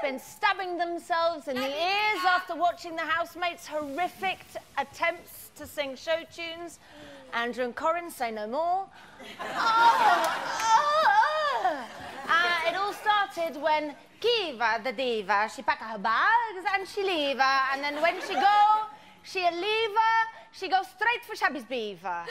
been stabbing themselves in the ears after watching the housemates' horrific attempts to sing show tunes. Andrew and Corin say no more. It all started when Kiva, the diva, she pack her bags and she leave her. And then when she go, she leave her, she goes straight for Shabby's beaver.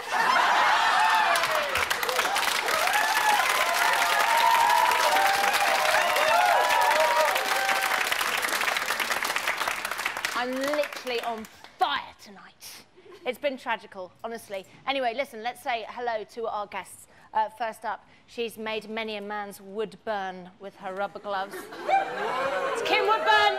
I'm literally on fire tonight. It's been tragical, honestly. Anyway, listen, let's say hello to our guests. First up, she's made many a man's wood burn with her rubber gloves. It's Kim Woodburn!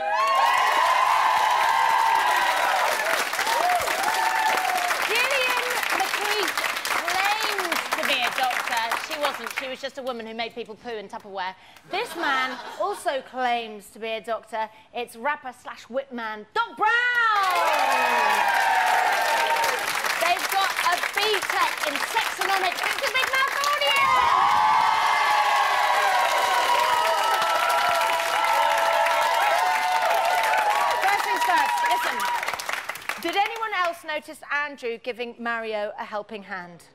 Gillian McQueen claims to be a doctor. She wasn't. She was just a woman who made people poo in Tupperware. This man also claims to be a doctor. It's rapper/whip-man Doc Brown! They've got a BTEC in sexonomics. It's a big mouth audience! First things first, listen. Did anyone else notice Andrew giving Mario a helping hand?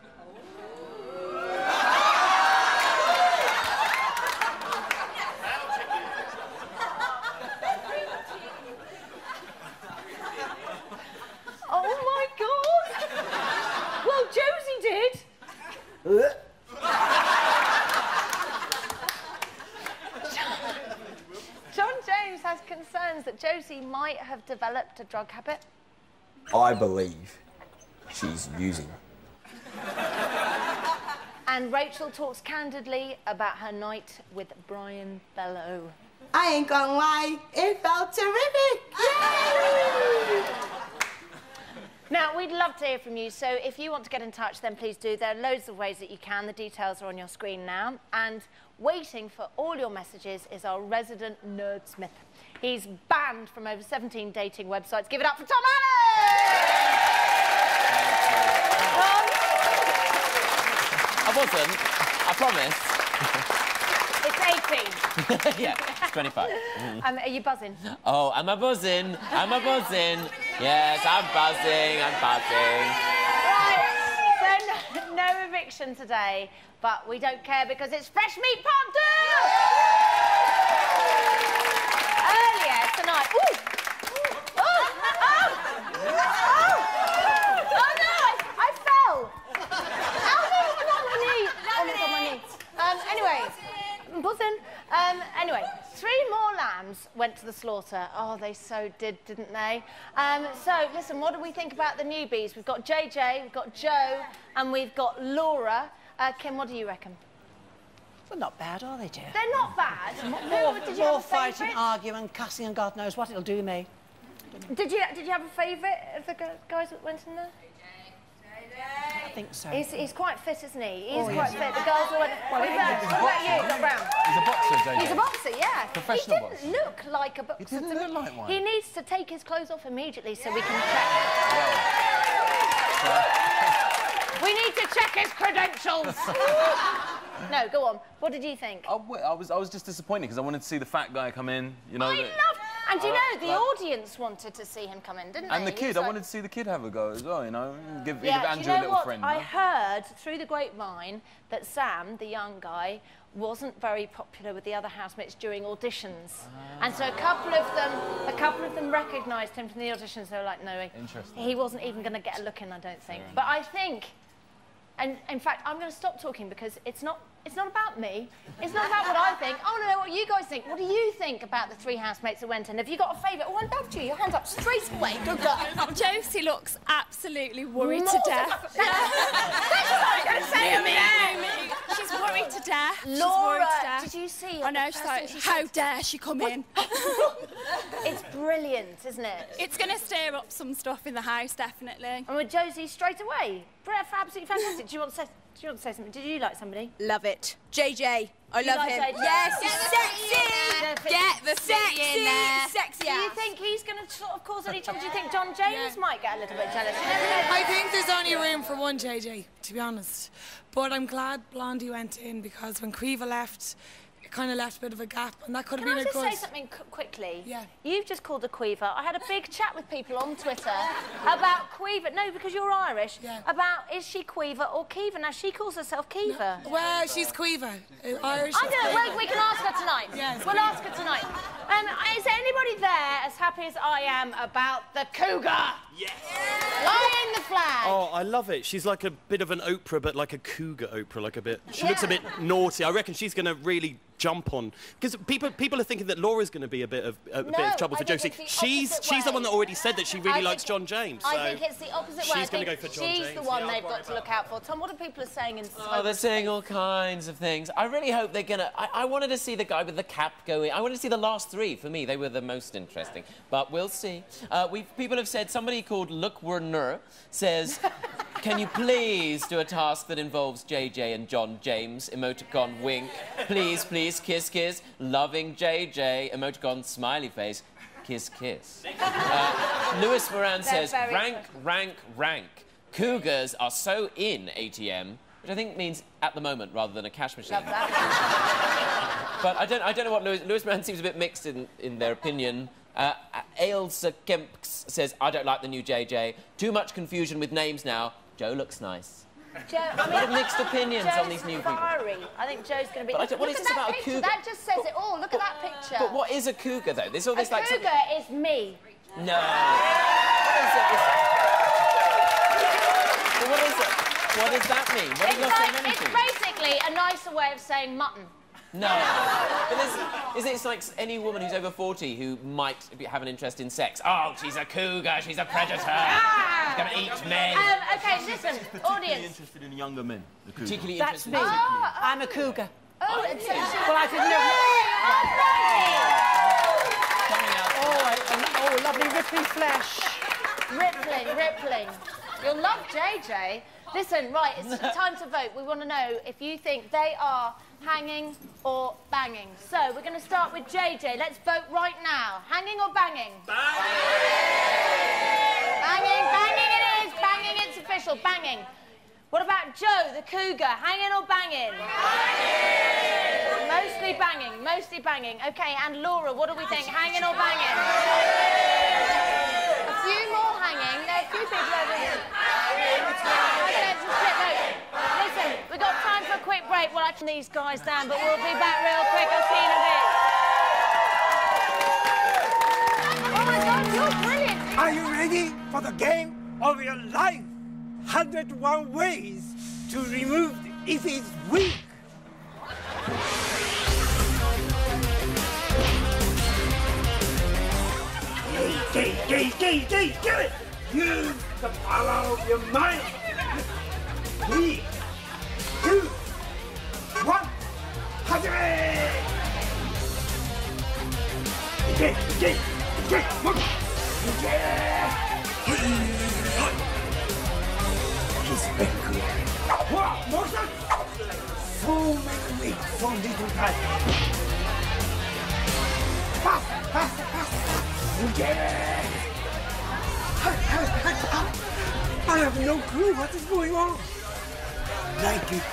John James has concerns that Josie might have developed a drug habit. I believe she's using. And Rachel talks candidly about her night with Brian Bellow. I ain't gonna lie, it felt terrific! Yay! Now, we'd love to hear from you, so if you want to get in touch, then please do. There are loads of ways that you can. The details are on your screen now. And waiting for all your messages is our resident nerdsmith. He's banned from over 17 dating websites. Give it up for Tom Allen! Tom? I wasn't. I promise. It's 18. Yeah, it's 25. Are you buzzing? Oh, am I buzzing? Am I buzzing? Yes, I'm buzzing, I'm buzzing. Right, so no eviction today, but we don't care because it's Fresh Meat Part 2! Earlier tonight... Ooh! Oh no, I fell! Ow, no, not my knee! Oh, it's on my knee. Anyway, I'm buzzing. Anyway, 3 more lambs went to the slaughter. Oh, they so did, didn't they? So, listen, what do we think about the newbies? We've got JJ, we've got Joe, and we've got Laura. Kim, what do you reckon? Well, not bad, are they, dear? They're not bad. More fighting, arguing, cussing, and God knows what it'll do me. Did you have a favourite of the guys that went in there? I think so. He's quite fit, isn't he? He's quite fit. The girls all went... What about you, Doc Brown? He's a boxer, JJ. He's a boxer, yeah. Professional boxer. He didn't look like a boxer. He didn't look like one. He needs to take his clothes off immediately so we can check. We need to check his credentials. No, go on. What did you think? I was just disappointed because I wanted to see the fat guy come in. You know. And you know, the audience wanted to see him come in, didn't they? And the kid, I wanted to see the kid have a go as well, you know. Give Andrew do you know a little what? friend. I heard through the grapevine that Sam, the young guy, wasn't very popular with the other housemates during auditions. And so a couple of them recognised him from the auditions. They were like, no, he wasn't even going to get a look in, I don't think. But I think, and in fact, I'm going to stop talking because it's not about me. It's not about what I think. I want to know what you guys think. What do you think about the 3 housemates that went in? Have you got a favourite? Oh, I loved you. Your hands up straight away. Good girl. Josie looks absolutely worried to death. That's what I was going to say to me. She's worried to death. Laura, did you see her? I know, she's like, how dare she come in? It's brilliant, isn't it? It's going to stir up some stuff in the house, definitely. And with Josie straight away. Absolutely fantastic. Do you want to say something? Did you like somebody? Love it. JJ. I love him. JJ? Yes, he's sexy. Get the sexy in there. Sexy. Do you think he's going to sort of cause any trouble? Do you think John James might get a little bit jealous? You never know. I think there's only room for one JJ, to be honest. But I'm glad Blondie went in because when Creva left, it kind of left a bit of a gap, and that could have Can been I a just good... say something quickly? Yeah. You've just called a queever. I had a big chat with people on Twitter about queever. No, because you're Irish. Yeah. About is she queever or Keever? Now, she calls herself Keever. No. Well, she's queever. Irish. I don't know. Well, we can ask her tonight. Yes. We'll ask her tonight. Is there anybody there as happy as I am about the cougar? Yes. Flying the flag. Oh, I love it. She's like a bit of an Oprah, but like a cougar Oprah, like a bit... She looks a bit naughty. I reckon she's going to really jump on... Because people are thinking that Laura's going to be a bit of trouble for Josie. She's the one that already said that she really likes John James. So I think it's the opposite way. she's going to go for John James. She's the one they've got to look out for. Tom, what are people saying in... Oh, they're saying all kinds of things. I really hope they're going to... I wanted to see the guy with the cap go in. I wanted to see the last three. For me, they were the most interesting. But we'll see. People have said... Somebody called Look Werner says... Can you please do a task that involves JJ and John James? Emoticon wink. Please, please, kiss, kiss. Loving JJ. Emoticon smiley face. Kiss, kiss. Lewis Moran says, rank, rank, rank. Cougars are so in ATM, which I think means at the moment rather than a cash machine. But I don't know what Lewis Moran seems a bit mixed in their opinion. Ailsa Kemps says, I don't like the new JJ. Too much confusion with names now. Joe looks nice. Joe, a lot of mixed opinions on these new people. I think Joe's going to be... What is this about a cougar? That just says it all. Look at that picture. But what is a cougar, though? There's all this, a cougar is me. No. What is it? What is it? What does that mean? What are your It's basically a nicer way of saying mutton. No. But it's like any woman who's over 40 who might have an interest in sex. Oh, she's a cougar, she's a predator. She's going to eat men. OK, listen, audience. Interested in younger men. Particularly That's interested me. in I'm a cougar. Oh, Well, I didn't know. Oh, lovely rippling flesh. Rippling. You'll love JJ. Listen, right, it's time to vote. We want to know if you think they are hanging or banging. So we're going to start with JJ. Let's vote right now. Hanging or banging? Banging! Banging it is. Banging, it's official. Banging. What about Joe, the cougar? Hanging or banging? Banging! Mostly banging. OK, and Laura, what do we think? Hanging or banging? A few more hanging. There are a few people over here. Listen, we've got time for a quick break. We'll actually these guys down, but we'll be back real quick. I'll see you in a bit. Oh my God, you're brilliant. Are you ready for the game of your life? 101 ways to remove if it's weak. Get it! Use the power of your mind. 3, 2, 1, 始め! He's very good. Wow, more than so many weeks, so little time. Fast. I have no clue what is going on. Like it.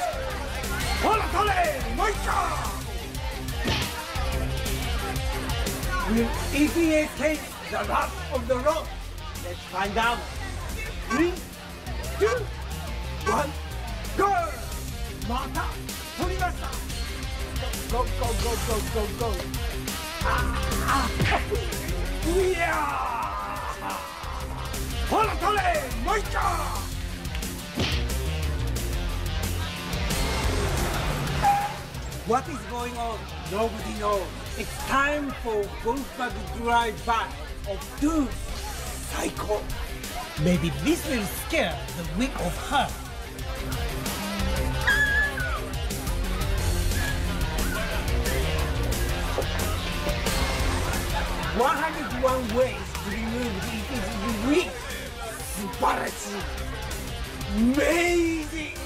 Will Evie escape the wrath of the rock? Let's find out. 3, 2, 1, go! Mata, 取りました. Go. What is going on? Nobody knows. It's time for Wolfgang drive back of two psycho. Maybe this will scare the weak of her. 101 ways to remove the weak. 素晴らしい. Amazing!